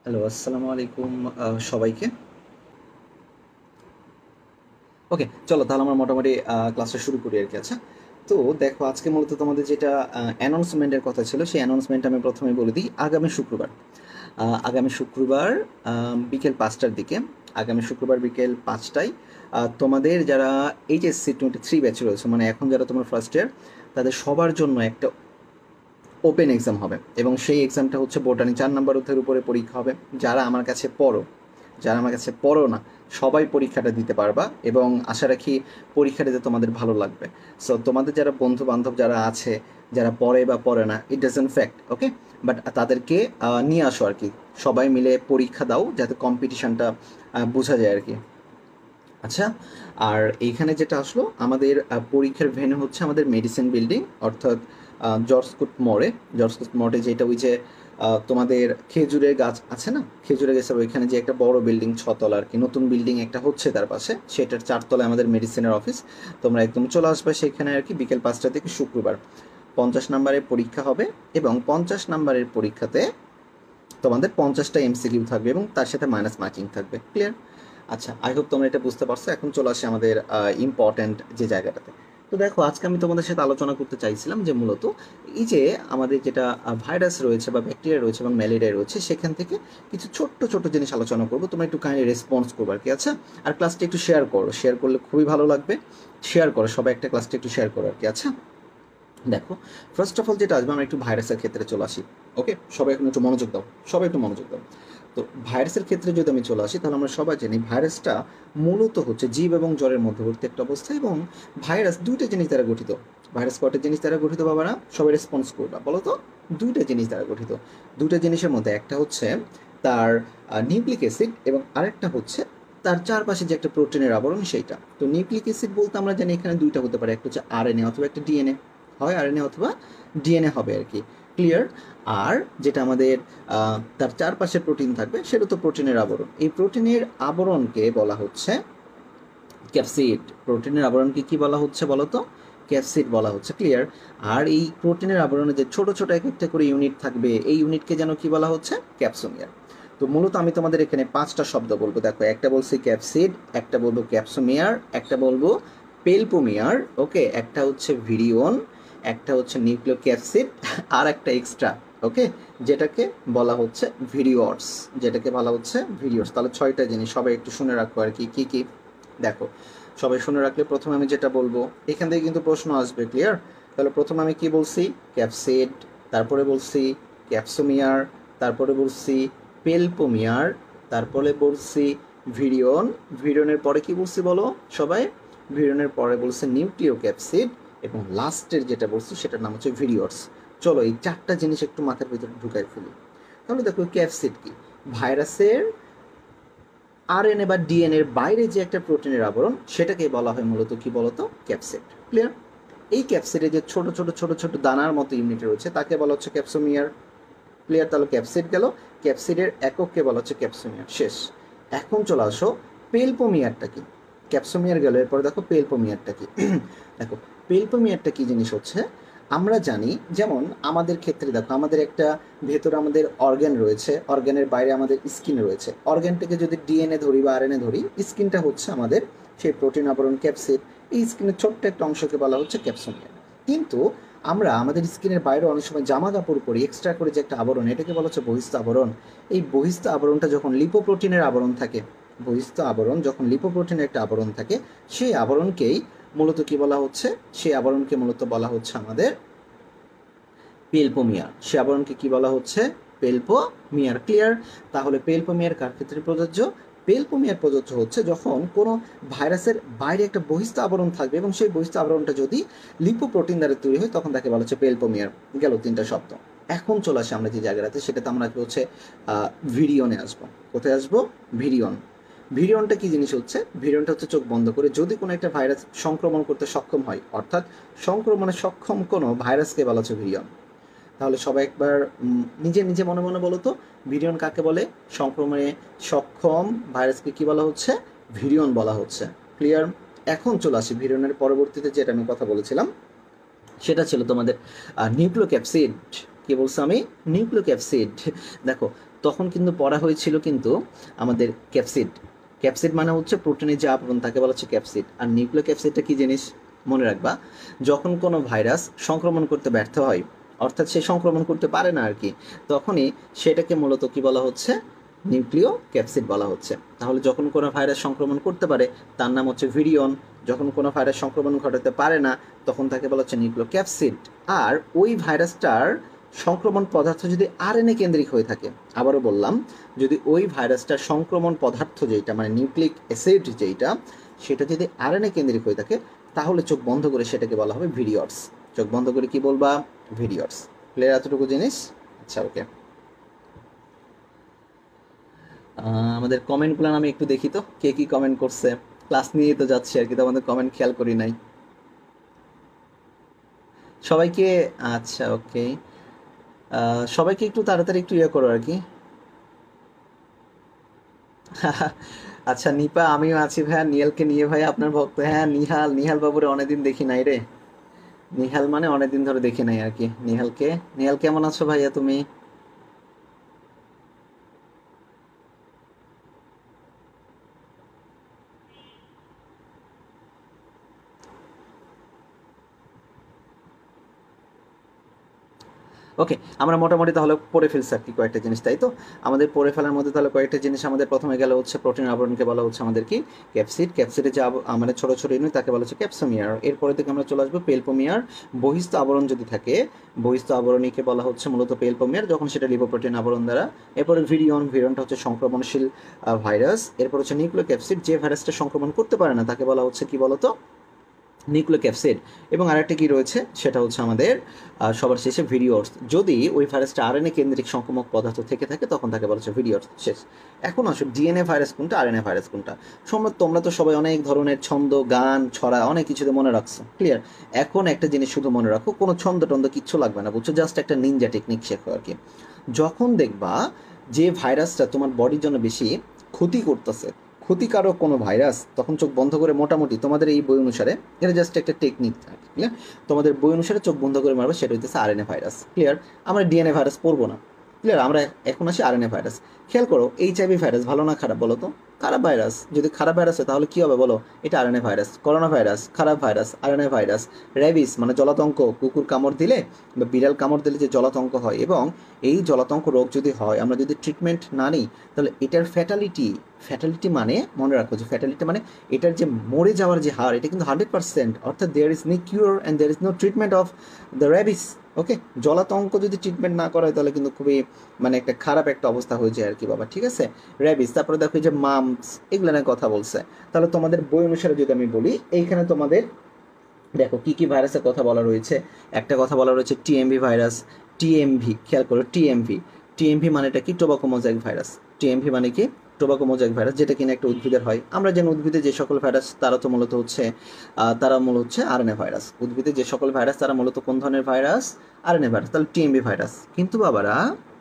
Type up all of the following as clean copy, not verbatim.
Hello, আসসালামু আলাইকুম সবাইকে। ওকে, চলো তাহলে আমরা মোটামুটি ক্লাসটা শুরু করি আরকি। আচ্ছা, তো দেখো আজকে মূলত তোমাদের যেটা অ্যানাউন্সমেন্টের কথা ছিল, সেই অ্যানাউন্সমেন্ট আমি প্রথমেই বলে দিই। আগামী শুক্রবার বিকেল ৫টার দিকে, আগামী শুক্রবার বিকেল ৫টায় তোমাদের যারা HSC 23 ব্যাচ রয়েছে, মানে এখন যারা তোমার ফার্স্ট ইয়ার, তাদের সবার জন্য একটা ওপেন এক্সাম হবে এবং সেই এক্সামটা হচ্ছে বোটানি ৪ নাম্বার অধ্যায়ের উপরে পরীক্ষা হবে। যারা আমার কাছে পড়ো না, সবাই পরীক্ষাটা দিতে পারবা এবং আশা রাখি পরীক্ষা দিতে তোমাদের ভালো লাগবে। সো তোমাদের যারা বন্ধু বান্ধব যারা আছে, যারা পড়ে বা পড়ে না, it doesn't fact, okay, but তাদেরকে নিয়ে আসো আর কি। সবাই মিলে পরীক্ষা দাও যাতে কম্পিটিশনটা বোঝা যায় আর কি। আচ্ছা, আর এইখানে যেটা আসলো আমাদের পরীক্ষার ভেন্যু হচ্ছে আমাদের মেডিসিন বিল্ডিং, অর্থাৎ জর্জকুট মোড়ে যেটা ওই যে তোমাদের খেজুরের গাছ আছে না, খেজুরের গাছের ওইখানে যে একটা বড় বিল্ডিং 6 তলা আর কি, নতুন বিল্ডিং একটা হচ্ছে তার পাশে, সেটার 4 তলায় আমাদের মেডিসিনের অফিস। তোমরা একদম চলে আসবে সেখানে আর কি। বিকেল ৫টা থেকে শুক্রবার 50 নাম্বারের পরীক্ষা হবে এবং 50 নাম্বারের পরীক্ষাতে তোমাদের 50টা MCQ থাকবে এবং তার সাথে মাইনাস মার্কিং থাকবে। ক্লিয়ার? আচ্ছা, আই হোপ তোমরা এটা বুঝতে পারছো। এখন চলে আসে আমাদের ইম্পর্ট্যান্ট যে জায়গাটাতে। তো দেখো আজকে আমি তোমাদের সাথে আলোচনা করতে চাইছিলাম যে মূলত এই যে আমাদের যেটা ভাইরাস রয়েছে বা ব্যাকটেরিয়া রয়েছে এবং ম্যালেরিয়া রয়েছে, সেখান থেকে কিছু ছোট্ট ছোট্ট জিনিস আলোচনা করবো। তোমরা একটু কাইন্ডলি রেসপন্স করবো আর কি। আচ্ছা, আর ক্লাসটা একটু শেয়ার করো, শেয়ার করলে খুবই ভালো লাগবে। শেয়ার করো, সবাই একটা ক্লাসটা একটু শেয়ার করো আর কি। আচ্ছা, দেখো, ফার্স্ট অফ অল যেটা আসবে, আমরা একটু ভাইরাসের ক্ষেত্রে চলে আসি। ওকে, সবাই এখন একটু মনোযোগ দাও, সবাই একটু মনোযোগ দাও। তো ভাইরাসের ক্ষেত্রে যদি আমি চলে আসি, তাহলে আমরা সবাই জানি ভাইরাসটা মূলত হচ্ছে জীব এবং জ্বরের মধ্যবর্তী একটা অবস্থা এবং ভাইরাস দুইটা জিনিস দ্বারা গঠিত। ভাইরাস কয়টা জিনিস দ্বারা গঠিত বাবা না? সবাই রেসপন্স করবা, বলো তো। দুইটা জিনিস দ্বারা গঠিত। দুইটা জিনিসের মধ্যে একটা হচ্ছে তার নিউক্লিক অ্যাসিড এবং আরেকটা হচ্ছে তার চারপাশে যে একটা প্রোটিনের আবরণ, সেইটা। তো নিউক্লিক অ্যাসিড বলতে আমরা জানি এখানে দুইটা হতে পারে, একটা হচ্ছে RNA অথবা একটা ডিএনএ। হয় RNA অথবা ডিএনএ হবে আর কি। ক্লিয়ার? আর যেটা আমাদের তার চারপাশে প্রোটিন থাকবে, সেটা তো প্রোটিনের আবরণ। এই প্রোটিনের আবরণকে বলা হচ্ছে ক্যাপসিড। প্রোটিনের আবরণকে কি বলা হচ্ছে বলো তো? ক্যাপসিড বলা হচ্ছে। ক্লিয়ার? আর এই প্রোটিনের আবরণে যে ছোট ছোট এক একটা করে ইউনিট থাকবে, এই ইউনিটকে যেন কি বলা হচ্ছে? ক্যাপসোমিয়ার। তো মূলত আমি তোমাদের এখানে 5টা শব্দ বলবো। দেখো, একটা বলছি ক্যাপসিড, একটা বলবো ক্যাপসোমিয়ার, একটা বলবো পেলপোমিয়ার, ওকে, একটা হচ্ছে ভিরিয়ন, একটা হচ্ছে নিউক্লিওক্যাপসিড, আর একটা এক্সট্রা, ওকে, যেটাকে বলা হচ্ছে ভিরিওর্স। যেটাকে বলা হচ্ছে ভিরিওর্স। তাহলে 6টা জিনিস সবাই একটু শুনে রাখো আর কি। কি কি? দেখো, সবাই শুনে রাখলে প্রথমে আমি যেটা বলবো, এখান থেকে কিন্তু প্রশ্ন আসবে। ক্লিয়ার? তাহলে প্রথমে আমি কি বলছি? ক্যাপসিড, তারপরে বলছি ক্যাপসোমিয়ার, তারপরে বলছি পেলপোমিয়ার, তারপরে বলছি ভিরিয়ন। ভিরিয়নের পরে কি বলছি বলো সবাই? ভিরিয়নের পরে বলছে নিউক্লিওক্যাপসিড এবং লাস্টের যেটা বলছি সেটার নাম হচ্ছে ভিরিওর্স। চলো এই 4টা জিনিস একটু মাথার ভিতরে ঢুকাই ফেলি। তাহলে দেখো, ক্যাপসিড কি? ভাইরাসের RNA বা ডিএনএর বাইরে যে একটা প্রোটিনের আবরণ, সেটাকে বলা হয় মূলত কি বলতো? ক্যাপসিড। ক্লিয়ার? এই ক্যাপসিডে যে ছোট ছোট ছোট ছোট দানার মতো ইউনিট রয়েছে, তাকে বলা হচ্ছে ক্যাপসোমিয়ার। ক্লিয়ার? তাহলে ক্যাপসিড গেল, ক্যাপসিডের একককে বলা হচ্ছে ক্যাপসোমিয়ার। শেষ। এখন চলে আসো, পেলপোমিয়ারটা কি? ক্যাপসোমিয়ার গেল, এরপরে দেখো পেলপোমিয়ারটা কি। দেখো, পেলপোমিয়ারটা কি জিনিস হচ্ছে, আমরা জানি যেমন আমাদের ক্ষেত্রে দেখো, আমাদের একটা ভেতরে আমাদের অর্গ্যান রয়েছে, অর্গ্যানের বাইরে আমাদের স্কিন রয়েছে। অর্গ্যানটাকে যদি ডিএনএ ধরি বা RNA ধরি, স্কিনটা হচ্ছে আমাদের সেই প্রোটিন আবরণ ক্যাপসিড। এই স্কিনের ছোট্ট একটা অংশকে বলা হচ্ছে ক্যাপসোমিয়ার। কিন্তু আমরা আমাদের স্কিনের বাইরে অনেক সময় জামা কাপড় পরি, এক্সট্রা করে যে একটা আবরণ, এটাকে বলা হচ্ছে বহিস্থ আবরণ। এই বহিস্থ আবরণটা যখন লিপোপ্রোটিনের আবরণ থাকে, বহিস্থ আবরণ যখন লিপোপ্রোটিনের একটা আবরণ থাকে, সেই আবরণকেই মূলত কি বলা হচ্ছে? সেই আবরণকে মূলত বলা হচ্ছে আমাদের পেলপোমিয়ার। সে আবরণকে কি বলা হচ্ছে? পেলপোমিয়ার। ক্লিয়ার? তাহলে পেলপোমিয়ার কার ক্ষেত্রে প্রযোজ্য? পেলপোমিয়ার প্রযোজ্য হচ্ছে যখন কোনো ভাইরাসের বাইরে একটা বহিস্থ আবরণ থাকবে এবং সেই বহিস্থ আবরণটা যদি লিপোপ্রোটিন দ্বারা তৈরি হয়, তখন তাকে বলা হচ্ছে পেলপোমিয়ার। গেল 3টা শব্দ। এখন চলে আসে আমরা যে জায়গাটাতে, সেটাতে আমরা হচ্ছে ভিরিয়নে আসবো। কোথায় আসবো? ভিরিয়ন। ভিরিয়নটা কি জিনিস হচ্ছে? ভিরিয়নটা হচ্ছে চোখ বন্ধ করে যদি কোনো একটা ভাইরাস সংক্রমণ করতে সক্ষম হয়, অর্থাৎ সংক্রমণে সক্ষম কোনো ভাইরাসকে বলা হচ্ছে ভিরিয়ন। তাহলে সবাই একবার নিজে নিজে মনে মনে বলো তো, ভিরিয়ন কাকে বলে? সংক্রমণে সক্ষম ভাইরাসকে কি বলা হচ্ছে? ভিরিয়ন বলা হচ্ছে। ক্লিয়ার? এখন চলে আসি ভিরিয়নের পরবর্তীতে যেটা আমি কথা বলেছিলাম, সেটা ছিল তোমাদের নিউক্লিওক্যাপসিড। কি বলছো আমি? নিউক্লিওক্যাপসিড। দেখো তখন কিন্তু পড়া হয়েছিল কিন্তু আমাদের ক্যাপসিড। ক্যাপসিড মানে হচ্ছে প্রোটিনের যে আবরণ তাকে বলা হচ্ছে ক্যাপসিড। আর নিউক্লিওক্যাপসিডটা কি জিনিস মনে রাখবা, যখন কোনো ভাইরাস সংক্রমণ করতে ব্যর্থ হয়, অর্থাৎ সে সংক্রমণ করতে পারে না আর কি, তখনই সেটাকে মূলত কি বলা হচ্ছে? নিউক্লিও ক্যাপসিড বলা হচ্ছে। তাহলে যখন কোনো ভাইরাস সংক্রমণ করতে পারে তার নাম হচ্ছে ভিরিয়ন, যখন কোনো ভাইরাস সংক্রমণ ঘটাতে পারে না তখন তাকে বলা হচ্ছে নিউক্লিও ক্যাপসিড। আর ওই ভাইরাসটার সংক্রমণ পদার্থ যদি আরএনএ কেন্দ্রিক হয়ে থাকে, আবারও বললাম, যদি ওই ভাইরাসটার সংক্রমণ পদার্থ যেটা মানে নিউক্লিক অ্যাসিড যেটা, সেটা যদি আরএনএ কেন্দ্রিক হয়ে থাকে তাহলে চোখ বন্ধ করে সেটাকে বলা হবে ভিরিয়র্স। চোখ বন্ধ করে কি বলবা? ভিরিয়র্স। ক্লিয়ার এতটুকু জিনিস? আচ্ছা ওকে। আমাদের কমেন্টগুলো আমি একটু দেখি তো কে কি কমেন্ট করছে। ক্লাস নিয়ে তো যাচ্ছি আর কি, তো আমাদের কমেন্ট খেয়াল করি নাই সবাইকে। আচ্ছা ওকে, সবাইকে একটু তাড়াতাড়ি একটু ইয়ে করো আর কি। আচ্ছা নিপা, আমিও আছি ভাইয়া, নিহালকে নিয়ে ভাই আপনার ভক্ত। হ্যাঁ নিহাল, নিহাল বাবুরে অনেকদিন দেখি নাই রে। নিহাল মানে অনেকদিন ধরে দেখি নাই আর কি নিহালকে। নিহাল কেমন আছো ভাইয়া তুমি? ওকে, আমরা মোটামুটি তাহলে পড়ে ফেলছি আর কি কয়েকটা জিনিস, তাই তো? আমাদের পড়ে ফেলার মধ্যে তাহলে কয়েকটা জিনিস আমাদের প্রথমে গেল হচ্ছে প্রোটিন আবরণকে বলা হচ্ছে আমাদের কি? ক্যাপসিড। ক্যাপসিডে যে আমাদের ছোটো ছোটো ইউনিট তাকে বলা হচ্ছে ক্যাপসোমিয়ার। এরপরে থেকে আমরা চলে আসবো পেলপোমিয়ার। বহিস্থ আবরণ যদি থাকে, বহিস্থ আবরণীকে বলা হচ্ছে মূলত পেলপোমিয়ার, যখন সেটা লিপোপ্রোটিন আবরণ দ্বারা। এরপরে ভিরিয়ন, ভিরিয়নটা হচ্ছে সংক্রমণশীল ভাইরাস। এরপর হচ্ছে নিউক্লিও ক্যাপসিড, যে ভাইরাসটা সংক্রমণ করতে পারে না তাকে বলা হচ্ছে কি বলতো? নিউক্লিওক্যাপসিড। এবং আরেকটা কি রয়েছে সেটা হচ্ছে আমাদের সবার শেষে ভিরিওর্স। যদি ওই ভাইরাসটা আরএনএ কেন্দ্রিক সংক্রামক পদার্থ থেকে থাকে তখন তাকে বলা হচ্ছে ভিরিওর্স। শেষ। এখন আসো ডিএনএ ভাইরাস কোনটা, আরএনএ ভাইরাস কোনটা। তোমরা তো সবাই অনেক ধরনের ছন্দ, গান, ছড়া অনেক কিছুতে মনে রাখছো, ক্লিয়ার? এখন একটা জিনিস শুধু মনে রাখো, কোনো ছন্দ টন্দ কিচ্ছু লাগবে না, বুঝছো? জাস্ট একটা নিনজা টেকনিক শেখো আর কি। যখন দেখবা যে ভাইরাসটা তোমার বডির জন্য বেশি ক্ষতি করতেছে, ক্ষতিকারক কোনো ভাইরাস, তখন চোখ বন্ধ করে মোটামুটি তোমাদের এই বই অনুসারে, এটা জাস্ট একটা টেকনিক, ক্লিয়ার? তোমাদের বই অনুসারে চোখ বন্ধ করে মারবে, সেটা হইতেছে আরএনএ ভাইরাস, ক্লিয়ার? আমরা ডিএনএ ভাইরাস পড়বো না, ক্লিয়ার? আমরা এখন আসি আরএনএ ভাইরাস। খেয়াল করো, এইচআইভি ভাইরাস ভালো না খারাপ বলো তো? খারাপ ভাইরাস। যদি খারাপ ভাইরাস হয় তাহলে কী হবে বলো? এটা আরএনএ ভাইরাস। করোনা ভাইরাস খারাপ ভাইরাস, আরএনএ ভাইরাস। র্যাবিস মানে জলাতঙ্ক, কুকুর কামড় দিলে বা বিড়াল কামড় দিলে যে জলাতঙ্ক হয়, এবং এই জলাতঙ্ক রোগ যদি হয় আমরা যদি ট্রিটমেন্ট না নিই তাহলে এটার ফ্যাটালিটি, ফ্যাটালিটি মানে মনে রাখো যে ফ্যাটালিটি মানে এটার যে মরে যাওয়ার যে হার, এটা কিন্তু 100%, অর্থাৎ there is no cure and there is no treatment of the rabies. Okay, জলাতঙ্ক যদি ট্রিটমেন্ট না করা হয় তাহলে কিন্তু খুবই মানে একটা খারাপ একটা অবস্থা হয়ে যায় আর কি বাবা, ঠিক আছে? র্যাবিস, তারপরে দেখো যে মাম্পস, এগুলো নিয়ে কথা বলছে। তাহলে তোমাদের বই অনুসারে যদি আমি বলি, এইখানে তোমাদের দেখো কি কি ভাইরাসের কথা বলা রয়েছে। একটা কথা বলা রয়েছে টিএমভি ভাইরাস। টিএমভি, খেয়াল করো, টিএমভি। টিএমভি মানেটা কি? Tobacco mosaic virus. টিএমভি মানে কি? টোবাকো মোজাইক ভাইরাস, যেটা কিনা একটা উদ্ভিদের হয়। আমরা জানি উদ্ভিদে যে সকল ভাইরাস তারা তো মূলত হচ্ছে আরএনএ ভাইরাস। উদ্ভিদে যে সকল ভাইরাস তারা মূলত কোন ধরনের ভাইরাস? RNA virus. তাহলে টিএমভি ভাইরাস। কিন্তু বাবারা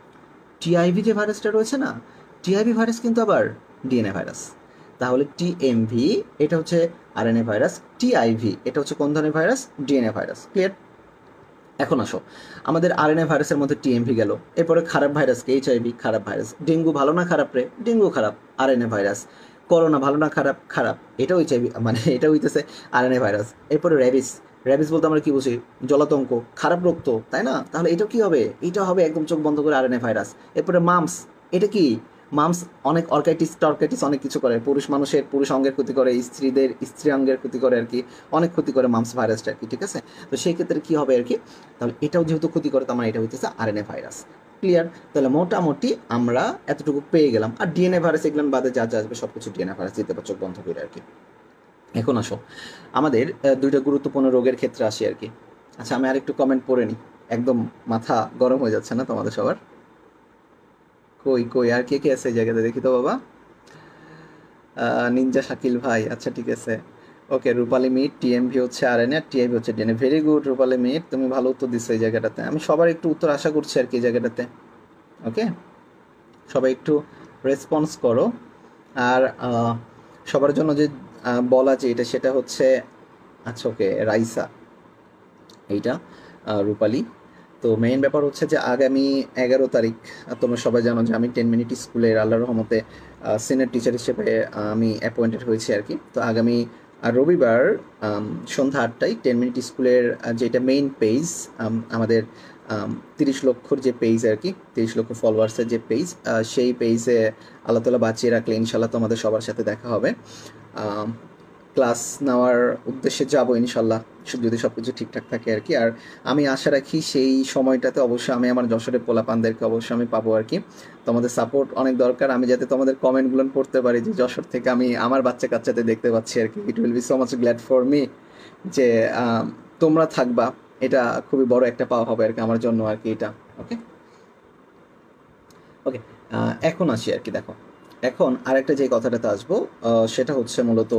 টিআইভি যে ভাইরাসটা রয়েছে না, টিআইভি ভাইরাস কিন্তু আবার ডিএনএ ভাইরাস। তাহলে টিএমভি এটা হচ্ছে আরএনএ ভাইরাস, টিআইভি এটা হচ্ছে কোন ধরনের ভাইরাস? DNA virus, clear? এখন আসো, আমাদের আরএনএ ভাইরাসের মধ্যে টিএমভি গেল, এরপরে খারাপ ভাইরাসকে এইচআইভি খারাপ ভাইরাস। ডেঙ্গু ভালো না খারাপ রে? ডেঙ্গু খারাপ, আরএনএ ভাইরাস। করোনা ভালো না খারাপ? খারাপ, এটাও এইচআইভি মানে এটা হইতেছে আরএনএ ভাইরাস। এরপরে র্যাবিস। র্যাবিস বলতে আমরা কি বুঝি? জলাতঙ্ক, খারাপ রোগ তো, তাই না? তাহলে এটা কি হবে? এটা হবে একদম চোখ বন্ধ করে আরএনএ ভাইরাস। এরপরে মামস, এটা কি? মামস অনেক অর্কাইটিস টর্কাইটিস অনেক কিছু করে, পুরুষ মানুষের পুরুষ অঙ্গের ক্ষতি করে, স্ত্রীদের স্ত্রী অঙ্গের ক্ষতি করে আর কি, অনেক ক্ষতি করে মামস ভাইরাসটা আর কি, ঠিক আছে? তো সেই ক্ষেত্রে কী হবে আর কি? তাহলে এটাও যেহেতু ক্ষতি করে তার মানে এটা হইতেছে আরএনএ ভাইরাস, ক্লিয়ার? তাহলে মোটামুটি আমরা এতটুকু পেয়ে গেলাম। আর ডিএনএ ভাইরাস এগুলো বাদে যা যা আসবে সব কিছু ডিএনএ ভাইরাস দিতে পারছো বন্ধ করে আর কি। এখন আসো আমাদের দুইটা গুরুত্বপূর্ণ রোগের ক্ষেত্রে আসি আর কি। আচ্ছা আমি আরেকটু কমেন্ট পড়ে নিই, একদম মাথা গরম হয়ে যাচ্ছে না তোমাদের সবার? কই কই আর কে কে আছে এই জায়গাতে দেখি তো বাবা। নিনজা শাকিল ভাই, আচ্ছা ঠিক আছে। ওকে, রূপালী মিট, টিএমভি হচ্ছে আরএনএ, টিআইভি হচ্ছে ডিএনএ। ভেরি গুড রূপালী মিট, তুমি ভালো উত্তর দিচ্ছ এই জায়গাটাতে। আমি সবার একটু উত্তর আশা করছি আর কি এই জায়গাটাতে। ওকে, সবাই একটু রেসপন্স করো। আর সবার জন্য যে বলা যে এটা সেটা হচ্ছে, আচ্ছা ওকে রাইসা, এইটা রূপালী। তো মেইন ব্যাপার হচ্ছে যে আগামী 11 তারিখ, তোমরা সবাই জানো যে আমি 10 মিনিট স্কুলের আল্লাহর রহমতে সিনিয়র টিচার হিসেবে আমি অ্যাপয়েন্টেড হয়েছি আর কি। তো আগামী রবিবার সন্ধ্যা 8টায় 10 মিনিট স্কুলের যেটা মেইন পেজ, আমাদের 30 লক্ষর যে পেজ আর কি, 30 লক্ষ ফলোয়ার্সের যে পেজ, সেই পেজে আল্লাহ তালা বাঁচিয়ে রাখলে ইনশাল্লাহ তোমাদের সবার সাথে দেখা হবে। ক্লাস নেওয়ার উদ্দেশ্যে যাব ইনশাল্লাহ, যদি সব কিছু ঠিকঠাক থাকে আর কি। আর আমি আশা রাখি সেই সময়টাতে অবশ্যই আমি আমার যশোরের পোলাপানদেরকে অবশ্যই আমি পাবো আর কি। তোমাদের সাপোর্ট অনেক দরকার, আমি যাতে তোমাদের কমেন্টগুলো পড়তে পারি যে যশোর থেকে আমি আমার বাচ্চা কাচ্চাদের দেখতে পাচ্ছি আর কি। It will be so much glad for me যে তোমরা থাকবা, এটা খুবই বড় একটা পাওয়া হবে আর কি আমার জন্য আর কি এটা। ওকে ওকে, এখন আসি আর কি। দেখো, এখন আরেকটা যে কথাটাতে আসবো সেটা হচ্ছে মূলত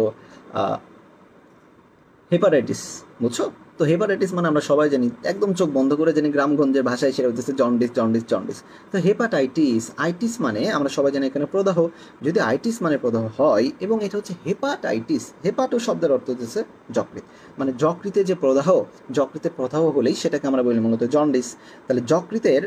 হেপাটাইটিস, বুঝছো? তো হেপাটাইটিস মানে আমরা সবাই জানি, একদম চোখ বন্ধ করে জানি, গ্রামগঞ্জের ভাষায় সেটা হচ্ছে জন্ডিস জন্ডিস জন্ডিস। তো হেপাটাইটিস, আইটিস মানে আমরা সবাই জানি এখানে প্রদাহ। যদি আইটিস মানে প্রদাহ হয় এবং এটা হচ্ছে হেপাটাইটিস, হেপাটো শব্দের অর্থ হচ্ছে যকৃৎ, মানে যকৃতে যে প্রদাহ, যকৃতে প্রদাহ হলেই সেটাকে আমরা বলি মূলত জন্ডিস। তাহলে যকৃতের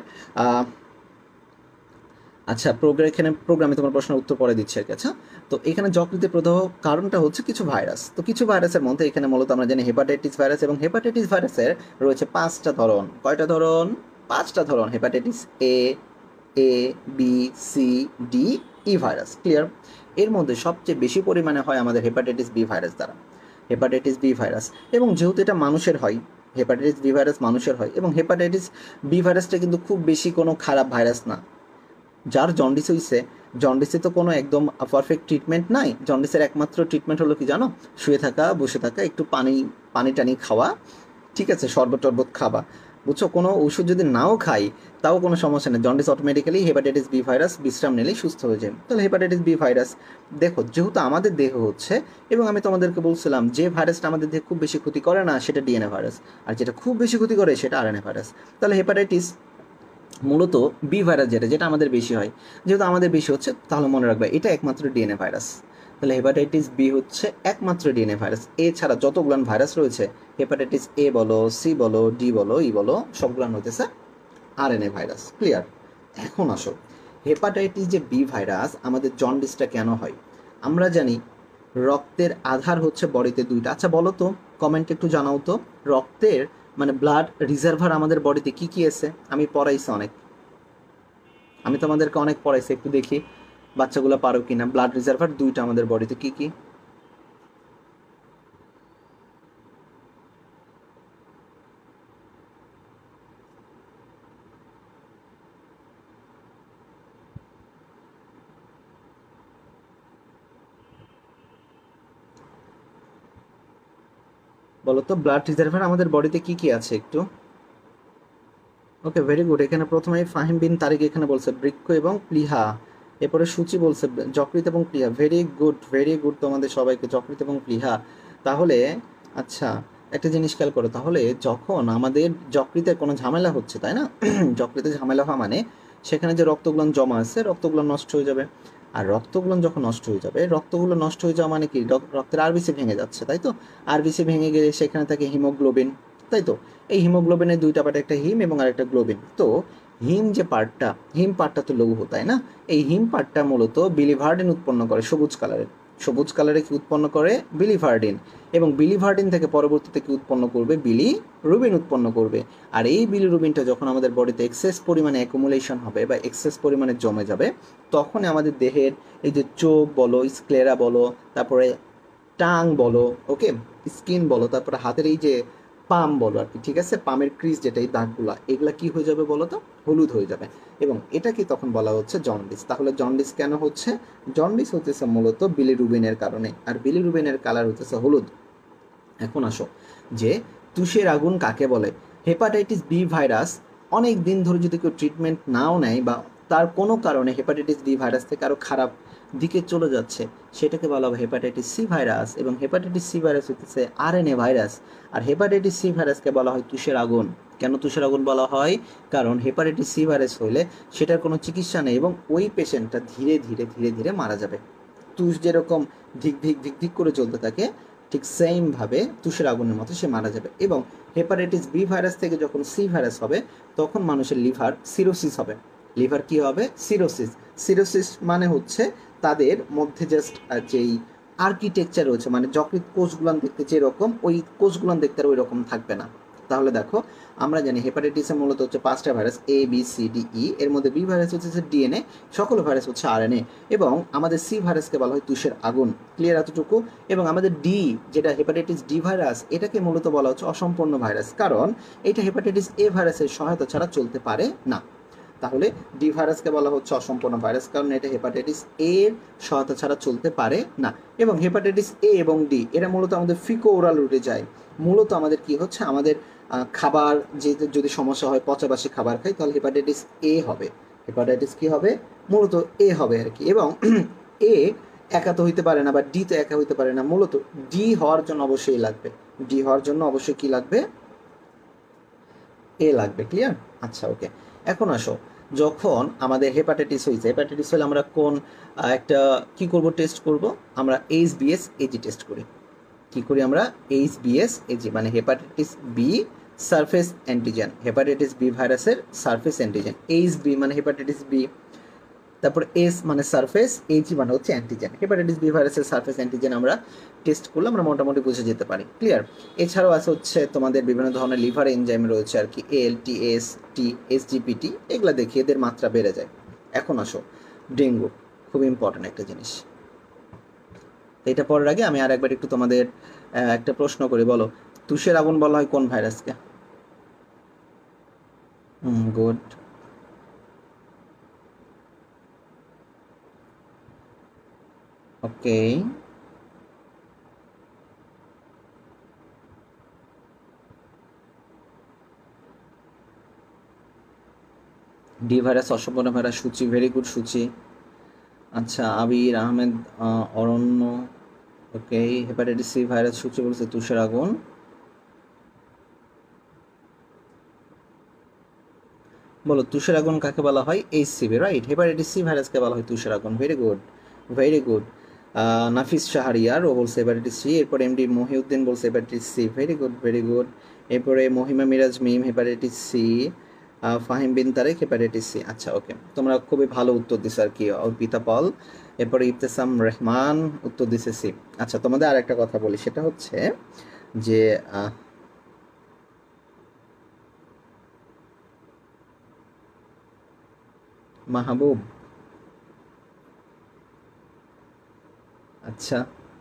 আচ্ছা, এখানে প্রোগ্রামে তোমার প্রশ্নের উত্তর পরে দিচ্ছে আর কি। আচ্ছা, তো এখানে যকৃতে প্রদাহ কারণটা হচ্ছে কিছু ভাইরাস। তো কিছু ভাইরাসের মধ্যে এখানে মূলত আমরা জানি হেপাটাইটিস ভাইরাস, এবং হেপাটাইটিস ভাইরাসের রয়েছে 5টা ধরন। কয়টা ধরন? 5টা ধরন। Hepatitis A, A, B, C, D, E virus. Clear? এর মধ্যে সবচেয়ে বেশি পরিমাণে হয় আমাদের হেপাটাইটিস বি ভাইরাস দ্বারা, হেপাটাইটিস বি ভাইরাস। এবং যেহেতু এটা মানুষের হয়, হেপাটাইটিস বি ভাইরাস মানুষের হয়, এবং হেপাটাইটিস বি ভাইরাসটা কিন্তু খুব বেশি কোনো খারাপ ভাইরাস না। যার জন্ডিস হইছে, জন্ডিসে তো কোনো একদম পারফেক্ট ট্রিটমেন্ট নাই। জন্ডিসের একমাত্র ট্রিটমেন্ট হলো কি জানো? শুয়ে থাকা, বসে থাকা, একটু পানি পানি টানি খাওয়া, ঠিক আছে, শরবত টরবত খাবা, বুঝছো? কোনো ওষুধ যদি নাও খাই তাও কোনো সমস্যা নেই, jaundice automatically hepatitis B virus বিশ্রাম নিলেই সুস্থ হয়ে যায়। তাহলে হেপাটাইটিস বি ভাইরাস, দেখো যেহেতু আমাদের দেহ হচ্ছে, এবং আমি তোমাদেরকে বলছিলাম যে ভাইরাসটা আমাদের দেহে খুব বেশি ক্ষতি করে না সেটা ডিএনএ ভাইরাস, আর যেটা খুব বেশি ক্ষতি করে সেটা আরএনএ ভাইরাস। তাহলে হেপাটাইটিস মূলত বি ভাইরাস, যেটা যেটা আমাদের বেশি হয়, যেহেতু আমাদের বেশি হচ্ছে, তাহলে মনে রাখবে এটা একমাত্র ডিএনএ ভাইরাস। তাহলে হেপাটাইটিস বি হচ্ছে একমাত্র ডিএনএ ভাইরাস। এছাড়া যতগুলান ভাইরাস রয়েছে, হেপাটাইটিস এ বলো, সি বলো, ডি বলো, ই বলো, সবগুলান হইতেছে আরএনএ ভাইরাস। ক্লিয়ার? এখন আসো, হেপাটাইটিস যে বি ভাইরাস, আমাদের জন্ডিসটা কেন হয়? আমরা জানি রক্তের আধার হচ্ছে বডিতে 2টা। আচ্ছা বলো তো, কমেন্টে একটু জানাও তো, রক্তের মানে ব্লাড রিজার্ভার আমাদের বডিতে কি কি আছে? আমি পড়াইছি অনেক, আমি তোমাদেরকে অনেক পড়াইছি, একটু দেখি বাচ্চাগুলো পারো কিনা। ব্লাড রিজার্ভার 2টা আমাদের বডিতে কি কি? বলো তো, ব্লাড রিজার্ভার আমাদের বডিতে কি কি আছে একটু? Okay, very good. এখানে প্রথমেই ফাহিম বিন তারিক এখানে বলছে বৃক্ষ এবং প্লীহা, এরপরে সূচি বলছে যকৃৎ এবং প্লীহা। ভেরি গুড, ভেরি গুড তোমাদের সবাইকে, যকৃৎ এবং প্লীহা। তাহলে আচ্ছা, একটা জিনিস খেয়াল করো, তাহলে যখন আমাদের যকৃতে কোনো ঝামেলা হচ্ছে, তাই না? যকৃতে ঝামেলা হওয়া মানে সেখানে যে রক্তগুলো জমা আছে, রক্তগুলো নষ্ট হয়ে যাবে। আর রক্তগুলো যখন নষ্ট হয়ে যাবে, রক্তগুলো নষ্ট হয়ে যাওয়া মানে কি? রক্তের আরবিসি ভেঙে যাচ্ছে, তাই তো? আরবিসি ভেঙে গেলে সেখানে থাকে হিমোগ্লোবিন, তাই তো? এই হিমোগ্লোবিনের 2টা পার্ট, একটা হিম এবং আরেকটা গ্লোবিন। তো হিম যে পার্টটা, হিম পার্টটা তো লৌহ, তাই না? এই হিম পার্টটা মূলত বিলিভার্ডিন উৎপন্ন করে, সবুজ কালারের। সবুজ কালারে কি উৎপন্ন করে? বিলিভার্ডিন। এবং বিলিভার্ডিন থেকে পরবর্তীতে কি উৎপন্ন করবে? বিলি রুবিন উৎপন্ন করবে। আর এই বিলি রুবিনটা যখন আমাদের বডিতে এক্সেস পরিমাণে অ্যাকুমুলেশন হবে বা এক্সেস পরিমাণে জমে যাবে, তখন আমাদের দেহের এই যে চোখ বলো, স্ক্লেরা বলো, তারপরে টাং বলো, ওকে, স্কিন বলো, তারপরে হাতের এই যে পাম বলো আর কি, ঠিক আছে, পামের ক্রিজ যেটা, এই দাগগুলা, এগুলা কি হয়ে যাবে বলো তো? হলুদ হয়ে যাবে। এবং এটাকে তখন বলা হচ্ছে জন্ডিস। তাহলে জন্ডিস কেন হচ্ছে? জন্ডিস হতেছে মূলত বিলিরুবিনের কারণে, আর বিলিরুবিনের কালার হতেছে হলুদ। এখন আসো, যে তুষের আগুন কাকে বলে? হেপাটাইটিস বি ভাইরাস অনেক দিন ধরে যদি কেউ ট্রিটমেন্ট নাও নেয়, বা তার কোনো কারণে হেপাটাইটিস বি ভাইরাস থেকে আরও খারাপ দিকে চলে যাচ্ছে, সেটাকে বলা হবে হেপাটাইটিস সি ভাইরাস। এবং হেপাটাইটিস সি ভাইরাস হচ্ছে আরএনএ ভাইরাস। আর হেপাটাইটিস সি ভাইরাসকে বলা হয় তুষের আগুন। কেন তুষের আগুন বলা হয়? কারণ হেপাটাইটিস সি ভাইরাস হলে সেটার কোনো চিকিৎসা নেই, এবং ওই পেশেন্টটা ধীরে ধীরে ধীরে ধীরে মারা যাবে। তুষ যেরকম ধিক ধিক ধিক ধিক করে চলতে থাকে, ঠিক সেমভাবে তুষের আগুনের মতো সে মারা যাবে। এবং হেপাটাইটিস বি ভাইরাস থেকে যখন সি ভাইরাস হবে তখন মানুষের লিভার সিরোসিস হবে। লিভার কি হবে? সিরোসিস। সিরোসিস মানে হচ্ছে তাদের মধ্যে জাস্ট যেই আর্কিটেকচার রয়েছে, মানে যকৃৎ কোষগুলান দেখতে যেরকম, ওই কোষগুলান দেখতে আর ওই রকম থাকবে না। তাহলে দেখো, আমরা জানি হেপাটাইটিসের মূলত হচ্ছে 5টা virus, A B C D E, এর মধ্যে বি ভাইরাস হচ্ছে ডিএনএ, সকল ভাইরাস হচ্ছে আরএনএ, এবং আমাদের সি ভাইরাসকে বলা হয় তুষের আগুন। ক্লিয়ার এতটুকু? এবং আমাদের ডি, যেটা হেপাটাইটিস ডি ভাইরাস, এটাকে মূলত বলা হচ্ছে অসম্পূর্ণ ভাইরাস, কারণ এটা হেপাটাইটিস এ ভাইরাসের সহায়তা ছাড়া চলতে পারে না। তাহলে ডি ভাইরাসকে বলা হচ্ছে অসম্পূর্ণ ভাইরাস, কারণ এটা হেপাটাইটিস এর সহায়তা ছাড়া চলতে পারে না। এবং হেপাটাইটিস এ এবং ডি এরা মূলত আমাদের ফিকো ওরাল রুটে যায়। মূলত আমাদের কি হচ্ছে, আমাদের খাবার যে যদি সমস্যা হয়, পচাবাসী খাবার খাই, তাহলে হেপাটাইটিস এ হবে। হেপাটাইটিস কি হবে? মূলত এ হবে আর কি। এবং এ একা তো হইতে পারে না, বা ডি তো একা হইতে পারে না, মূলত ডি হওয়ার জন্য অবশ্যই লাগবে। ডি হওয়ার জন্য অবশ্যই কি লাগবে? এ লাগবে। ক্লিয়ার? আচ্ছা, ওকে। এখন আসো, যখন আমাদের হেপাটাইটিস হয়েছে, হেপাটাইটিস হলে আমরা কোন একটা কি করব, টেস্ট করব, আমরা HBS এজি টেস্ট করি। কি করি আমরা? HBS এজি, মানে hepatitis B surface antigen, hepatitis B ভাইরাসের সারফেস অ্যান্টিজেন। HB মানে হেপাটাইটিস বি, তারপর এস মানে সারফেস, এইচ মানে হচ্ছে অ্যান্টিজেন। হেপাটাইটিস বি ভাইরাসের সারফেস অ্যান্টিজেন আমরা টেস্ট করলে আমরা মোটামুটি বুঝে যেতে পারি। ক্লিয়ার? এছাড়াও আছে হচ্ছে তোমাদের বিভিন্ন ধরনের লিভার এনজাইম রয়েছে আর কি, ALT, টি, SGPT, এগুলো দেখি এদের মাত্রা বেড়ে যায়। এখন আসো, ডেঙ্গু খুব ইম্পর্টেন্ট একটা জিনিস। এটা পরের আগে আমি আর একবার একটু তোমাদের একটা প্রশ্ন করি, বলো তুষের আগুন বলা হয় কোন ভাইরাসকে? গুড। ওকে। ডি ভাইরাস অসম্পূর্ণ virus, Suchi, very good Suchi. আচ্ছা, Abir Ahmed, Aranya, okay. Hepatitis C virus, Suchi বলছে তুষের আগুন। বলো তুষের আগুন কাকে বলা হয়? HCV, right. হেপাটাইটিস সি ভাইরাসকে বলা হয় তুষের আগুন। Very good, very good. Nafis Shahriar ও বলছে হেপাটাইটিস সি। এরপর এমডি মহিউদ্দিন বলছে hepatitis C. Very good, very good. এরপরে Mahima Miraj Mim, hepatitis C. Fahim Bin Tarek, hepatitis C. আচ্ছা, ওকে, তোমরা খুবই ভালো উত্তর দিছো আর কি। অর্পিতা পল, এরপরে ইবতেসাম রহমান উত্তর দিছে সি। আচ্ছা, তোমাদের আর একটা কথা বলি, সেটা হচ্ছে যে মাহবুব, আচ্ছা,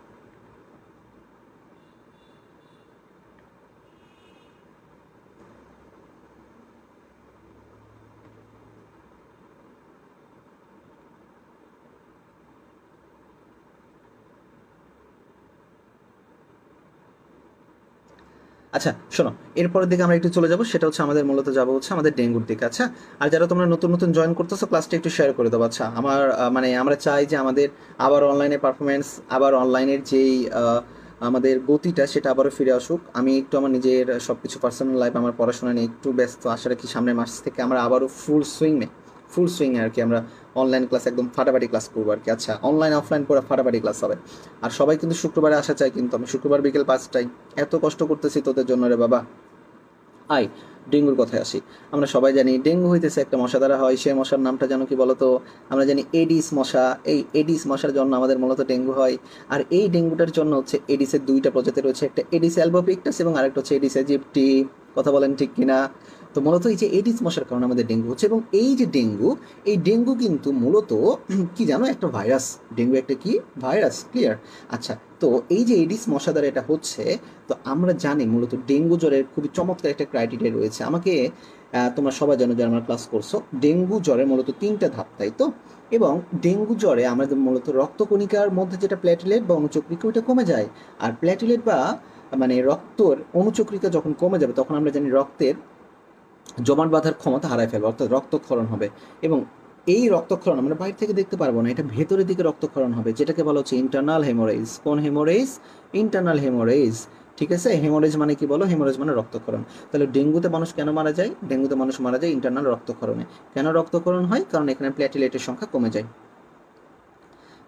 আচ্ছা শোনো, এরপরের দিকে আমরা একটু চলে যাব, সেটা হচ্ছে আমাদের মূলত যাবো হচ্ছে আমাদের ডেঙ্গুর দিকে। আচ্ছা, আর যারা তোমরা নতুন নতুন জয়েন করতেছো, ক্লাসটা একটু শেয়ার করে দেবো। আচ্ছা, আমার মানে আমরা চাই যে আমাদের আবার অনলাইনে পারফরমেন্স, আবার অনলাইনের যেই আমাদের গতিটা, সেটা আবারও ফিরে আসুক। আমি একটু আমার নিজের সব কিছু পার্সোনাল লাইফ, আমার পড়াশোনা নিয়ে একটু ব্যস্ত। আশা রাখি সামনের মাস থেকে আমরা আবারও ফুল সুইংয়ে আর কি আমরা অনলাইন ক্লাস একদম ফাটাফাটি ক্লাস করবো আর কি। আচ্ছা, অনলাইন অফলাইন পুরো ফাটাফাটি ক্লাস হবে। আর সবাই কিন্তু শুক্রবারে আসা চাই, কিন্তু আমি শুক্রবার বিকেল 5টায় এত কষ্ট করতেছি তোদের জন্য রে বাবা। আই, ডেঙ্গুর কথায় আসি। আমরা সবাই জানি ডেঙ্গু হইতেছে একটা মশা দ্বারা হয়। সেই মশার নামটা যেন কি বলতো? আমরা জানি এডিস মশা। এই এডিস মশার জন্য আমাদের মূলত ডেঙ্গু হয়। আর এই ডেঙ্গুটার জন্য হচ্ছে এডিসের 2টা প্রজাতি রয়েছে, একটা এডিস অ্যালবোপিক্টাস এবং আরেকটা হচ্ছে এডিস ইজিপ্টি। কথা বলেন ঠিক কিনা? তো মূলত এই যে এডিস মশার কারণে আমাদের ডেঙ্গু হচ্ছে। এবং এই যে ডেঙ্গু, এই ডেঙ্গু কিন্তু মূলত কি জানো, একটা ভাইরাস। ডেঙ্গু একটা কি ভাইরাস? ক্লিয়ার? আচ্ছা, তো এই যে এডিস মশা দ্বারা এটা হচ্ছে, তো আমরা জানি মূলত ডেঙ্গু জ্বরের খুবই চমৎকার একটা ক্রাইটেরিয়া রয়েছে। আমাকে তোমরা সবাই জানো যারা আমার ক্লাস করছো, ডেঙ্গু জ্বরের মূলত 3টা ধাপ, তাই তো? এবং ডেঙ্গু জ্বরে আমাদের মূলত রক্তকণিকার মধ্যে যেটা প্ল্যাটিলেট বা অনুচক্রিকা, ওইটা কমে যায়। আর প্ল্যাটিলেট বা মানে রক্তর অনুচক্রিকা যখন কমে যাবে, তখন আমরা জানি রক্তের জমাট বাঁধার ক্ষমতা হারায় ফেলবে, অর্থাৎ রক্তক্ষরণ হবে। এবং এই রক্তক্ষরণ আমরা বাইরে থেকে দেখতে পারবো না, এটা ভেতরের দিকে রক্তক্ষরণ হবে, যেটাকে বলা হচ্ছে ইন্টারনাল হেমোরেজ। কোন হেমোরেজ? Internal haemorrhage. ঠিক আছে? হেমোরেজ মানে কি বলো? হেমোরেজ মানে রক্তক্ষরণ। তাহলে ডেঙ্গুতে মানুষ কেন মারা যায়? ডেঙ্গুতে মানুষ মারা যায় ইন্টারনাল রক্তক্ষরণে। কেন রক্তক্ষরণ হয়? কারণ এখানে প্ল্যাটিলেটের সংখ্যা কমে যায়।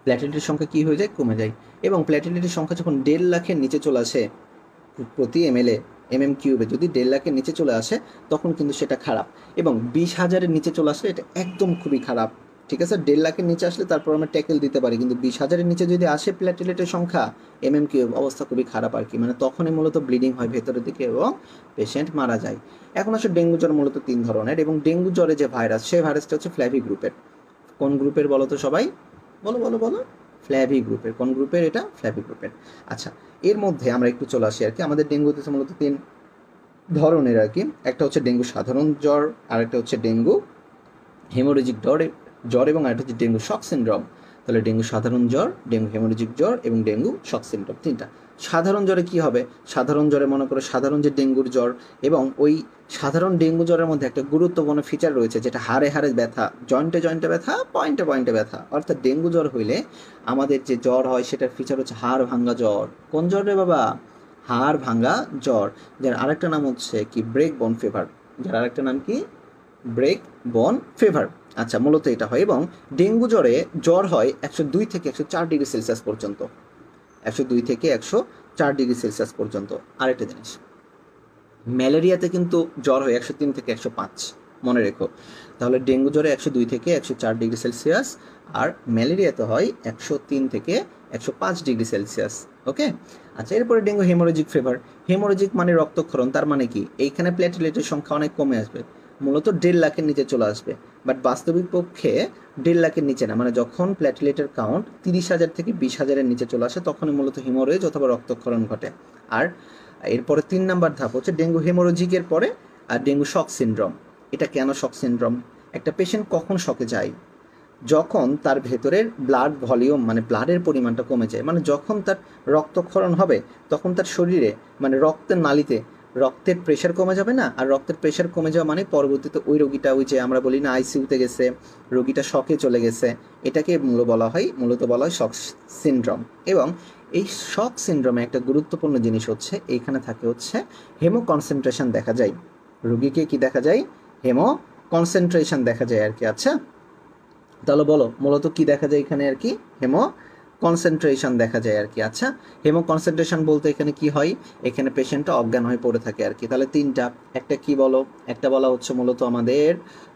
প্ল্যাটেলেটের সংখ্যা কী হয়ে যায়, কমে যায়। এবং প্ল্যাটেলেটের সংখ্যা যখন 1.5 লাখের নিচে চলে আসে প্রতি এমএম কিউবে, যদি 1.5 লাখের নিচে চলে আসে তখন কিন্তু সেটা খারাপ। এবং 20,000-এর নিচে চলে আসলে এটা একদম খুবই খারাপ। ঠিক আছে, 1.5 লাখের নিচে আসলে তারপর আমরা ট্যাকেল দিতে পারি, কিন্তু 20,000-এর নিচে যদি আসে প্ল্যাটেলেটের সংখ্যা এমএম কিউব, অবস্থা খুবই খারাপ আর কি। মানে তখনই মূলত ব্লিডিং হয় ভেতরের দিকে এবং পেশেন্ট মারা যায়। এখন আসলে ডেঙ্গু জ্বর মূলত 3 ধরনের, এবং ডেঙ্গু জ্বরে যে ভাইরাস, সেই ভাইরাসটা হচ্ছে ফ্ল্যাভি গ্রুপের। কোন গ্রুপের বলো তো সবাই, বলো বলো বলো। ফ্ল্যাভি গ্রুপের। কোন গ্রুপের এটা, ফ্ল্যাভি গ্রুপের। আচ্ছা, এর মধ্যে আমরা একটু চলে আসি আর কি। আমাদের ডেঙ্গু হচ্ছে মূলত 3 ধরনের আর কি। একটা হচ্ছে ডেঙ্গু সাধারণ জ্বর, আর একটা হচ্ছে ডেঙ্গু হেমোরেজিক জ্বর, এবং আরেকটা হচ্ছে ডেঙ্গু শক সিনড্রোম। তাহলে ডেঙ্গু সাধারণ জ্বর, ডেঙ্গু হেমোরেজিক জ্বর এবং ডেঙ্গু শক সিনড্রোম, 3টা। সাধারণ জ্বরে কি হবে, সাধারণ জ্বরে মনে করো সাধারণ যে ডেঙ্গুর জ্বর, এবং ওই সাধারণ ডেঙ্গু জ্বরের মধ্যে একটা গুরুত্বপূর্ণ ফিচার রয়েছে, যেটা হাড়ে হাড়ে ব্যথা, জয়েন্টে জয়েন্টে ব্যথা, পয়েন্টে পয়েন্টে ব্যথা। অর্থাৎ ডেঙ্গু জ্বর হইলে আমাদের যে জ্বর হয় সেটার ফিচার হচ্ছে হাড় ভাঙ্গা জ্বর। কোন জ্বর রে বাবা, হাড় ভাঙ্গা জ্বর। যার আরেকটা নাম হচ্ছে কি, ব্রেক বোন ফিভার। যার আরেকটা নাম কি, ব্রেক বোন ফিভার। আচ্ছা, মূলত এটা হয়। এবং ডেঙ্গু জ্বরে জ্বর হয় 102 থেকে 104 ডিগ্রি সেলসিয়াস পর্যন্ত। 102 থেকে 104 ডিগ্রি সেলসিয়াস পর্যন্ত। আরেকটা জিনিস, ম্যালেরিয়াতে কিন্তু জ্বর হয় 103 থেকে 105, মনে রেখো। তাহলে ডেঙ্গু জ্বরে 102 থেকে 104 ডিগ্রি সেলসিয়াস, আর ম্যালেরিয়াতে হয় 103 থেকে 105 ডিগ্রি সেলসিয়াস। ওকে। আচ্ছা, এরপরে ডেঙ্গু হেমোরেজিক ফিভার। হেমোরেজিক মানে রক্তক্ষরণ। তার মানে কি, এইখানে প্লেটলেটের সংখ্যা অনেক কমে আসবে, মূলত 1.5 লাখের নিচে চলে আসবে। বাট বাস্তবিক পক্ষে 1.5 লাখের নিচে না, মানে যখন প্লেটলেটের কাউন্ট 30,000 থেকে 20,000-এর নিচে চলে আসে তখনই মূলত হিমোরেজ অথবা রক্তক্ষরণ ঘটে। আর এরপরে 3 নাম্বার ধাপ হচ্ছে ডেঙ্গু হেমোরেজিকের পরে আর ডেঙ্গু শক সিনড্রোম। এটা কেন শক সিনড্রোম, একটা পেশেন্ট কখন শকে যায়, যখন তার ভেতরের ব্লাড ভলিউম মানে ব্লাডের পরিমাণটা কমে যায়। মানে যখন তার রক্তক্ষরণ হবে তখন তার শরীরে মানে রক্তের নালিতে রক্তের প্রেশার কমে যাবে না, আর রক্তের প্রেশার কমে যাওয়া মানে পরবর্তীতে ওই রোগীটা, ওই যে আমরা বলি না আইসিইউতে গেছে, রোগীটা শকে চলে গেছে, এটাকে মূলত বলা হয় শক সিনড্রোম। এবং এই শক সিনড্রোমে একটা গুরুত্বপূর্ণ জিনিস হচ্ছে, এইখানে থাকে হচ্ছে হেমো কনসেন্ট্রেশন দেখা যায়। রোগীকে কি দেখা যায়, হেমো কনসেন্ট্রেশন দেখা যায় আর কি। আচ্ছা, তাহলে বলো মূলত কি দেখা যায় এখানে আর কি, হেমো কনসেন্ট্রেশন দেখা যায় আর কি। আচ্ছা, হেমো কনসেন্ট্রেশন বলতে এখানে কি হয়, এখানে পেশেন্টটা অজ্ঞান হয়ে পড়ে থাকে আর কি। তাহলে 3টা, একটা কি বলো, একটা বলা হচ্ছে মূলত আমাদের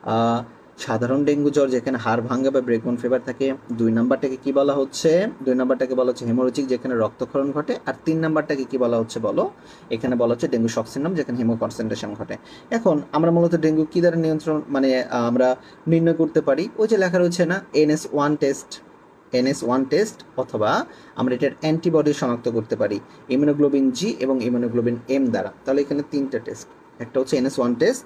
সাধারণ ডেঙ্গু জ্বর, যেখানে হাড় ভাঙ্গা বা ব্রেকবোন ফিভার থাকে। 2 নাম্বারটাকে কি বলা হচ্ছে, 2 নাম্বারটাকে বলা হচ্ছে হেমোরেজিক, যেখানে রক্তক্ষরণ ঘটে। আর 3 নাম্বারটাকে কি বলা হচ্ছে বলো, এখানে বলা হচ্ছে ডেঙ্গু শক সিনড্রোম, যেখানে হেমো কনসেন্ট্রেশন ঘটে। এখন আমরা মূলত ডেঙ্গু কি দ্বারা নিয়ন্ত্রণ মানে আমরা নির্ণয় করতে পারি, ওই যে লেখা রয়েছে না NS1 টেস্ট, অথবা আমরা এটার অ্যান্টিবডি শনাক্ত করতে পারি ইমিউনোগ্লোবিন জি এবং ইমিউনোগ্লোবিন এম দ্বারা। তাহলে এখানে 3টা টেস্ট, একটা হচ্ছে NS1 টেস্ট,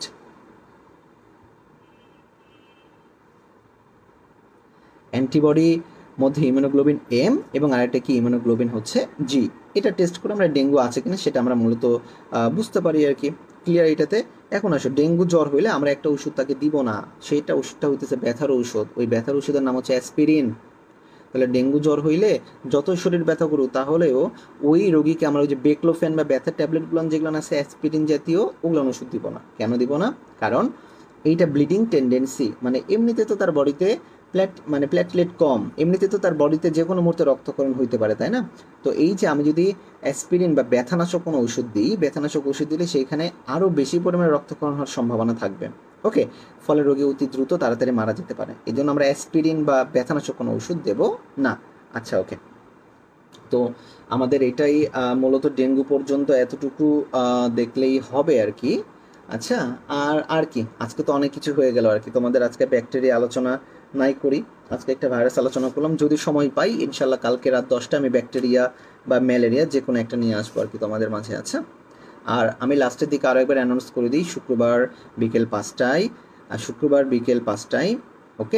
অ্যান্টিবডি মধ্যে ইমিউনোগ্লোবিন এম, এবং আরেকটা কি ইমিউনোগ্লোবিন হচ্ছে জি। এটা টেস্ট করে আমরা ডেঙ্গু আছে কিনা সেটা আমরা মূলত বুঝতে পারি আর কি। ক্লিয়ার এটাতে। এখন আসো, ডেঙ্গু জ্বর হইলে আমরা একটা ওষুধ তাকে দিব না, সেইটা ওষুধটা হইতেছে ব্যথার ঔষধ। ওই ব্যথার ওষুধের নাম হচ্ছে অ্যাসপিরিন। তাহলে ডেঙ্গু জ্বর হইলে যতই শরীর ব্যথা করুক, তাহলেও ওই রোগীকে আমরা ওই যে বেক্লোফেন বা ব্যথার ট্যাবলেটগুলো যেগুলো আছে অ্যাসপিরিন জাতীয়, ওগুলো ওষুধ দিব না। কেন দিব না, কারণ এইটা ব্লিডিং টেন্ডেন্সি, মানে এমনিতে তো তার বডিতে প্ল্যাটলেট কম, এমনিতে তো তার বডিতে যে কোনো মুহূর্তে রক্তক্ষরণ হইতে পারে, তাই না? তো এই যে আমি যদি অ্যাসপিরিন বা ব্যথানাশক কোনো ওষুধ দিই, ব্যথানাশক ওষুধ দিলে সেইখানে আরও বেশি পরিমাণে রক্তক্ষরণ হওয়ার সম্ভাবনা থাকবে। ওকে, ফলে রোগী অতি দ্রুত তাড়াতাড়ি মারা যেতে পারে। এই জন্য আমরা অ্যাসপিরিন বা ব্যথানাশক কোনো ওষুধ দেব না। আচ্ছা, ওকে। তো আমাদের এটাই মূলত ডেঙ্গু পর্যন্ত এতটুকু দেখলেই হবে আর কি। আচ্ছা, আর কি, আজকে তো অনেক কিছু হয়ে গেল আর কি। তোমাদের আজকে ব্যাকটেরিয়া আলোচনা নাই করি, আজকে একটা ভাইরাস আলোচনা করলাম। যদি সময় পাই ইনশাল্লাহ কালকে রাত 10টায় আমি ব্যাকটেরিয়া বা ম্যালেরিয়া যে কোনো একটা নিয়ে আসবো আর কি তোমাদের মাঝে। আচ্ছা, আর আমি লাস্টের দিকে আরও একবার অ্যানাউন্স করে দিই, শুক্রবার বিকেল 5টায়। ওকে,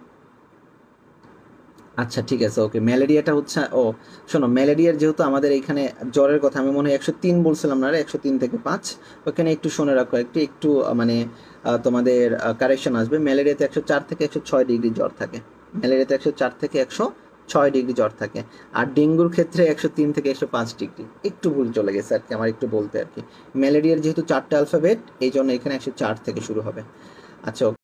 আচ্ছা ঠিক আছে, ওকে। ম্যালেরিয়াটা হচ্ছে, শোনো, ম্যালেরিয়ার যেহেতু আমাদের এইখানে জ্বরের কথা আমি মনে হয় 103 বলছিলাম না, 103 থেকে 5, ওখানে একটু শুনে রাখো, একটু মানে তোমাদের কারেকশন আসবে। ম্যালেরিয়াতে 104 থেকে 106 ডিগ্রি জ্বর থাকে, ম্যালেরিয়াতে 104 থেকে 106 ডিগ্রি জ্বর থাকে। আর ডেঙ্গুর ক্ষেত্রে 103 থেকে 105 ডিগ্রি। একটু ভুল চলে গেছে আর কি আমার একটু বলতে আর কি। ম্যালেরিয়ার যেহেতু 4টা অ্যালফাবেট, এই জন্য এখানে 104 থেকে শুরু হবে। আচ্ছা।